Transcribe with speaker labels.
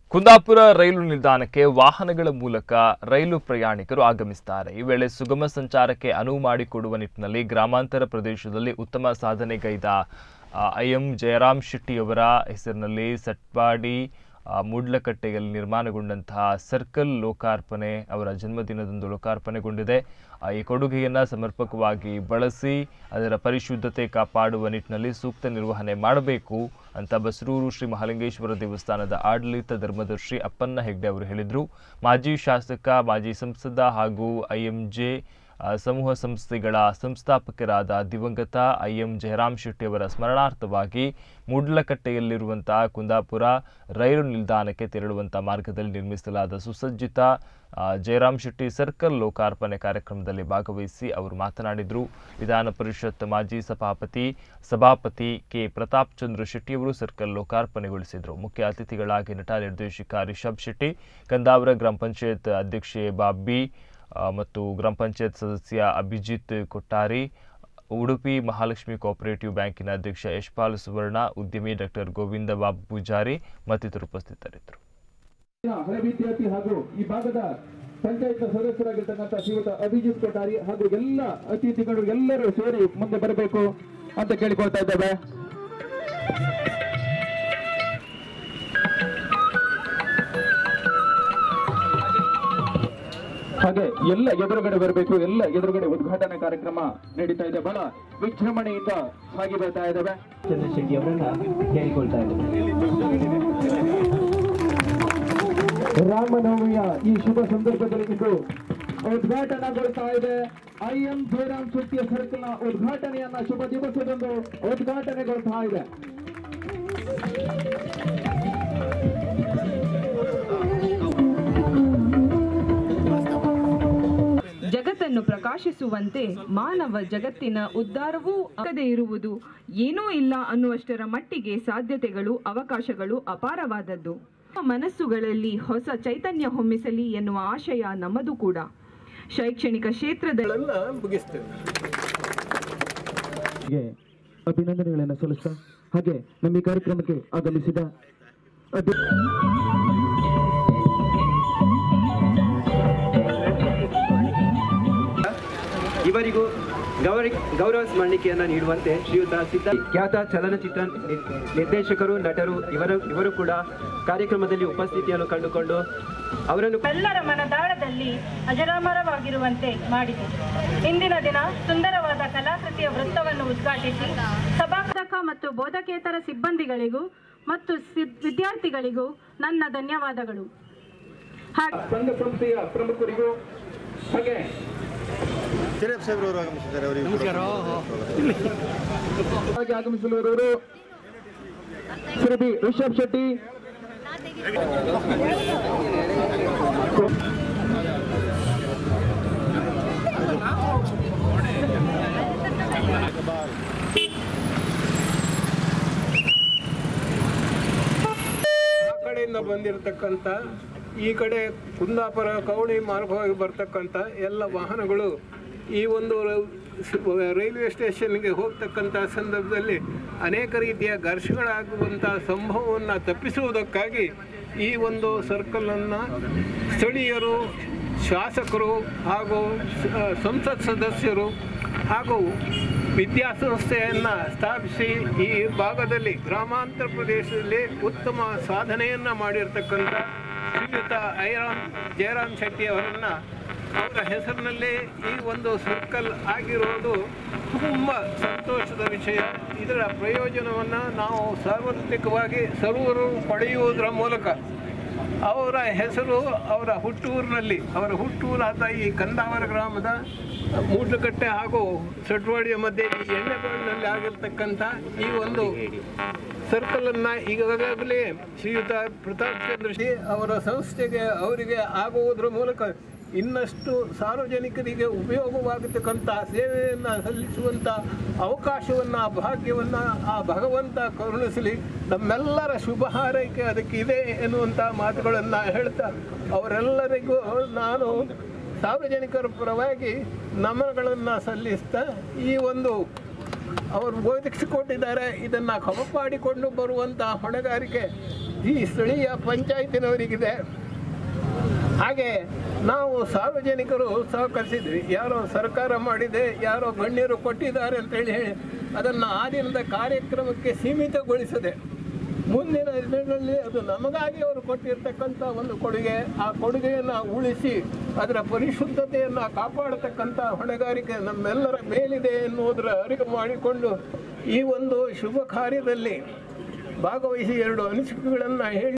Speaker 1: ಕುಂದಾಪುರ ರೈಲು ನಿಲ್ದಾಣಕ್ಕೆ ವಾಹನಗಳ ಮೂಲಕ ರೈಲು ಪ್ರಯಾಣಿಕರು ಆಗಮಿಸುತ್ತಾರೆ. ಈ ವೇಳೆ ಸುಗಮ ಸಂಚಾರಕ್ಕೆ ಅನುವು ಮಾಡಿಕೊಡುವ ನಿಟ್ಟಿನಲ್ಲಿ ಗ್ರಾಮಾಂತರ ಪ್ರದೇಶದಲ್ಲಿ ಉತ್ತಮ ಸಾಧನೆಗೈದ ಐಎಂ ಜಯರಾಮ್ ಶೆಟ್ಟಿಯವರ ಹೆಸರಿನಲ್ಲಿ ಸಟ್ಪಾಡಿ ಮೂಡ್ಲಕಟ್ಟೆಯಲ್ಲಿ ನಿರ್ಮಾಣಗೊಂಡಂತಹ ಸರ್ಕಲ್ ಲೋಕಾರ್ಪಣೆ ಅವರ ಜನ್ಮದಿನದಂದು ಲೋಕಾರ್ಪಣೆಗೊಂಡಿದೆ. ಈ ಕೊಡುಗೆಯನ್ನು ಸಮರ್ಪಕವಾಗಿ ಬಳಸಿ ಅದರ ಪರಿಶುದ್ಧತೆ ಕಾಪಾಡುವ ನಿಟ್ಟಿನಲ್ಲಿ ಸೂಕ್ತ ನಿರ್ವಹಣೆ ಮಾಡಬೇಕು ಅಂತ ಬಸರೂರು ಶ್ರೀ ಮಹಾಲಿಂಗೇಶ್ವರ ದೇವಸ್ಥಾನದ ಆಡಳಿತ ಧರ್ಮದರ್ಶಿ ಅಪ್ಪಣ್ಣ ಹೆಗ್ಡೆ ಅವರು ಹೇಳಿದರು. ಮಾಜಿ ಶಾಸಕ, ಮಾಜಿ ಸಂಸದ ಹಾಗೂ ಐಎಂಜೆ ಸಮೂಹ ಸಂಸ್ಥೆಗಳ ಸಂಸ್ಥಾಪಕರಾದ ದಿವಂಗತ ಐಎಂ ಜಯರಾಮ್ ಶೆಟ್ಟಿ ಅವರ ಸ್ಮರಣಾರ್ಥವಾಗಿ ಮೂಡ್ಲಕಟ್ಟೆಯಲ್ಲಿರುವಂತಹ ಕುಂದಾಪುರ ರೈಲು ನಿಲ್ದಾಣಕ್ಕೆ ತೆರಳುವಂತಹ ಮಾರ್ಗದಲ್ಲಿ ನಿರ್ಮಿಸಲಾದ ಸುಸಜ್ಜಿತ ಜಯರಾಮ್ ಶೆಟ್ಟಿ ಸರ್ಕಲ್ ಲೋಕಾರ್ಪಣೆ ಕಾರ್ಯಕ್ರಮದಲ್ಲಿ ಭಾಗವಹಿಸಿ ಅವರು ಮಾತನಾಡಿದರು. ವಿಧಾನ ಪರಿಷತ್ ಮಾಜಿ ಸಭಾಪತಿ ಕೆ ಪ್ರತಾಪ್ ಚಂದ್ರ ಶೆಟ್ಟಿ ಅವರು ಸರ್ಕಲ್ ಲೋಕಾರ್ಪಣೆಗೊಳಿಸಿದರು. ಮುಖ್ಯ ಅತಿಥಿಗಳಾಗಿ ನಟ ನಿರ್ದೇಶಕ ರಿಷಬ್ ಶೆಟ್ಟಿ, ಕಂದಾವರ ಗ್ರಾಮ ಪಂಚಾಯತ್ ಅಧ್ಯಕ್ಷೆ ಬಾಬ್ಬಿ ಮತ್ತು ಗ್ರಾಮ ಪಂಚಾಯತ್ ಸದಸ್ಯ ಅಭಿಜಿತ್ ಕೊಟ್ಟಾರಿ, ಉಡುಪಿ ಮಹಾಲಕ್ಷ್ಮಿ ಕೋಆಪರೇಟಿವ್ ಬ್ಯಾಂಕಿನ ಅಧ್ಯಕ್ಷ ಯಶ್ಪಾಲ್ ಸುವರ್ಣ, ಉದ್ಯಮಿ ಡಾಕ್ಟರ್ ಗೋವಿಂದ ಬಾಬು ಪೂಜಾರಿ ಮತ್ತಿತರರು ಉಪಸ್ಥಿತರಿದ್ದರು.
Speaker 2: ಹಳೆ ವಿದ್ಯಾರ್ಥಿ ಹಾಗೂ ಈ ಭಾಗದ ಪಂಚಾಯತ್ ಸದಸ್ಯರಾಗಿರ್ತಕ್ಕಂಥ ಶ್ರೀಯುತ ಅಭಿಜಿತ್ ಕೊಟ್ಟಾರಿ ಹಾಗೂ ಎಲ್ಲ ಅತಿಥಿಗಳು ಎಲ್ಲರೂ ಸೇರಿ ಮುಂದೆ ಬರಬೇಕು ಅಂತ ಕೇಳಿಕೊಳ್ತಾ ಇದ್ದೇವೆ. ಹಾಗೆ ಎಲ್ಲ ಎದುರುಗಡೆ ಬರಬೇಕು. ಎಲ್ಲ ಎದುರುಗಡೆ ಉದ್ಘಾಟನಾ ಕಾರ್ಯಕ್ರಮ ನಡೀತಾ ಇದೆ. ಬಹಳ ವಿಜೃಂಭಣೆಯಿಂದ ಸಾಗಿ ಬರ್ತಾ ಇದ್ದಾವೆ. ಚಂದ್ರಶೆಟ್ಟಿ ಅವರನ್ನ ಕೇಳಿಕೊಳ್ತಾ ಇದ್ದೇವೆ. ರಾಮನವಮಿಯ ಈ ಶುಭ ಸಂದರ್ಭದಲ್ಲಿ ಇಂದು ಉದ್ಘಾಟನೆಗೊಳ್ತಾ ಇದೆ. ಐಎಂ ಜಯರಾಮ್ ಶೆಟ್ಟಿಯ ಸರ್ಕಲ್ನ ಉದ್ಘಾಟನೆಯನ್ನ ಶುಭ ದಿವಸದಂದು ಉದ್ಘಾಟನೆಗೊಳ್ತಾ ಇದೆ.
Speaker 3: ಜಗತ್ತನ್ನು ಪ್ರಕಾಶಿಸುವಂತೆ ಮಾನವ ಜಗತ್ತಿನ ಉದ್ಧಾರವೂ ಆಗದೇ ಇರುವುದು ಏನೂ ಇಲ್ಲ ಅನ್ನುವಷ್ಟರ ಮಟ್ಟಿಗೆ ಸಾಧ್ಯತೆಗಳು, ಅವಕಾಶಗಳು ಅಪಾರವಾದದ್ದು. ಮನಸ್ಸುಗಳಲ್ಲಿ ಹೊಸ ಚೈತನ್ಯ ಹೊಮ್ಮಿಸಲಿ ಎನ್ನುವ ಆಶಯ ನಮ್ಮದು ಕೂಡ. ಶೈಕ್ಷಣಿಕ ಕ್ಷೇತ್ರದಲ್ಲಿ
Speaker 2: ಅಭಿನಂದನೆಗಳನ್ನು ಸಲ್ಲಿಸ್ತಾ ಹಾಗೆ ನಮ್ಮ ಈ ಕಾರ್ಯಕ್ರಮಕ್ಕೆ ಆಗಮಿಸಿದ
Speaker 4: ಇವರಿಗೂ ಗೌರವ ಸ್ಮರಣಿಕೆಯನ್ನು ನೀಡುವಂತೆ ಶ್ರೀಯುತ ಖ್ಯಾತ ಚಲನಚಿತ್ರ ನಿರ್ದೇಶಕರು, ನಟರು ಇವರು ಕೂಡ ಕಾರ್ಯಕ್ರಮದಲ್ಲಿ ಉಪಸ್ಥಿತಿಯನ್ನು ಕಂಡುಕೊಂಡು ಅವರನ್ನು
Speaker 5: ಎಲ್ಲರ ಮನದಾಳದಲ್ಲಿ ಅಜರಾಮರವಾಗಿರುವಂತೆ ಮಾಡಿದೆ. ಇಂದಿನ ದಿನ ಸುಂದರವಾದ ಕಲಾಕೃತಿಯ ವೃತ್ತವನ್ನು ಉದ್ಘಾಟಿಸಿ ಸಭಾಪಕ ಮತ್ತು ಬೋಧಕೇತರ ಸಿಬ್ಬಂದಿಗಳಿಗೂ ಮತ್ತು ವಿದ್ಯಾರ್ಥಿಗಳಿಗೂ ನನ್ನ ಧನ್ಯವಾದಗಳು.
Speaker 2: ಸಂಘ ಸಂಸ್ಥೆಯ ಪ್ರಮುಖರಿಗೂ ಹಾಗೆ ಆಗಮಿಸಿರುವವರು ಶ್ರೀ ಬಿ ರಿಷಬ್ ಶೆಟ್ಟಿ,
Speaker 6: ಆ ಕಡೆಯಿಂದ ಬಂದಿರತಕ್ಕಂಥ ಈ ಕಡೆ ಕುಂದಾಪುರ ಕವಣಿ ಮಾರ್ಗವಾಗಿ ಬರ್ತಕ್ಕಂಥ ಎಲ್ಲ ವಾಹನಗಳು ಈ ಒಂದು ರೈಲ್ವೆ ಸ್ಟೇಷನ್ಗೆ ಹೋಗ್ತಕ್ಕಂಥ ಸಂದರ್ಭದಲ್ಲಿ ಅನೇಕ ರೀತಿಯ ಘರ್ಷಣೆಗಳಾಗುವಂಥ ಸಂಭವವನ್ನು ತಪ್ಪಿಸುವುದಕ್ಕಾಗಿ ಈ ಒಂದು ಸರ್ಕಲನ್ನು ಸ್ಥಳೀಯರು, ಶಾಸಕರು ಹಾಗೂ ಸಂಸತ್ ಸದಸ್ಯರು ಹಾಗೂ ವಿದ್ಯಾಸಂಸ್ಥೆಯನ್ನು ಸ್ಥಾಪಿಸಿ ಈ ಭಾಗದಲ್ಲಿ ಗ್ರಾಮಾಂತರ ಪ್ರದೇಶದಲ್ಲಿ ಉತ್ತಮ ಸಾಧನೆಯನ್ನು ಮಾಡಿರ್ತಕ್ಕಂಥ ಶ್ರೀಯುತ ಜಯರಾಮ್ ಶೆಟ್ಟಿ ಅವರನ್ನು ಅವರ ಹೆಸರಿನಲ್ಲಿ ಈ ಒಂದು ಸರ್ಕಲ್ ಆಗಿರೋದು ತುಂಬ ಸಂತೋಷದ ವಿಷಯ. ಇದರ ಪ್ರಯೋಜನವನ್ನು ನಾವು ಸಾರ್ವತ್ರಿಕವಾಗಿ ಸರ್ವರು ಪಡೆಯುವುದರ ಮೂಲಕ ಅವರ ಹೆಸರು ಅವರ ಹುಟ್ಟೂರಾದ ಈ ಕಂದಾವರ ಗ್ರಾಮದ ಮೂಡ್ಲಕಟ್ಟೆ ಹಾಗೂ ಸಟ್ವಾಡಿಯ ಮಧ್ಯೆ ಈ ಎಣ್ಣೆಬಾಳಿನಲ್ಲಿ ಆಗಿರ್ತಕ್ಕಂಥ ಈ ಒಂದು ಸರ್ಕಲನ್ನು ಈಗಾಗಲೇ ಶ್ರೀಯುತ ಪ್ರತಾಪ್ ಚಂದ್ರ ಶೆಟ್ಟಿ ಅವರ ಸಂಸ್ಥೆಗೆ ಅವರಿಗೆ ಆಗುವುದರ ಮೂಲಕ ಇನ್ನಷ್ಟು ಸಾರ್ವಜನಿಕರಿಗೆ ಉಪಯೋಗವಾಗತಕ್ಕಂಥ ಸೇವೆಯನ್ನು ಸಲ್ಲಿಸುವಂಥ ಅವಕಾಶವನ್ನು, ಭಾಗ್ಯವನ್ನು ಆ ಭಗವಂತ ಕರುಣಿಸಲಿ. ನಮ್ಮೆಲ್ಲರ ಶುಭ ಹಾರೈಕೆ ಅದಕ್ಕಿದೆ ಎನ್ನುವಂಥ ಮಾತುಗಳನ್ನು ಹೇಳ್ತಾ ಅವರೆಲ್ಲರಿಗೂ ನಾನು ಸಾರ್ವಜನಿಕರ ಪರವಾಗಿ ನಮನಗಳನ್ನು ಸಲ್ಲಿಸ್ತಾ ಈ ಒಂದು ಅವರು ಒದಗಿಸಿಕೊಟ್ಟಿದ್ದಾರೆ. ಇದನ್ನು ಕಾಪಾಡಿಕೊಂಡು ಬರುವಂಥ ಹೊಣೆಗಾರಿಕೆ ಈ ಸ್ಥಳೀಯ ಪಂಚಾಯತಿನವರಿಗಿದೆ. ಹಾಗೆ ನಾವು ಸಾರ್ವಜನಿಕರು ಸಹಕರಿಸಿದ್ವಿ. ಯಾರೋ ಸರ್ಕಾರ ಮಾಡಿದೆ, ಯಾರೋ ಗಣ್ಯರು ಕೊಟ್ಟಿದ್ದಾರೆ ಅಂತೇಳಿ ಹೇಳಿ ಅದನ್ನು ಆ ದಿನದ ಕಾರ್ಯಕ್ರಮಕ್ಕೆ ಸೀಮಿತಗೊಳಿಸದೆ ಮುಂದಿನ ದಿನಗಳಲ್ಲಿ ಅದು ನಮಗಾಗಿ ಅವರು ಕೊಟ್ಟಿರ್ತಕ್ಕಂಥ ಒಂದು ಕೊಡುಗೆ, ಆ ಕೊಡುಗೆಯನ್ನು ಉಳಿಸಿ ಅದರ ಪರಿಶುದ್ಧತೆಯನ್ನು ಕಾಪಾಡತಕ್ಕಂಥ ಹೊಣೆಗಾರಿಕೆ ನಮ್ಮೆಲ್ಲರ ಮೇಲಿದೆ ಎನ್ನುವುದರ ಅರಿವು ಮಾಡಿಕೊಂಡು ಈ ಒಂದು ಶುಭ ಕಾರ್ಯದಲ್ಲಿ ಭಾಗವಹಿಸಿ 2 ಅನಿಸಿಕೆಗಳನ್ನು ಹೇಳಿ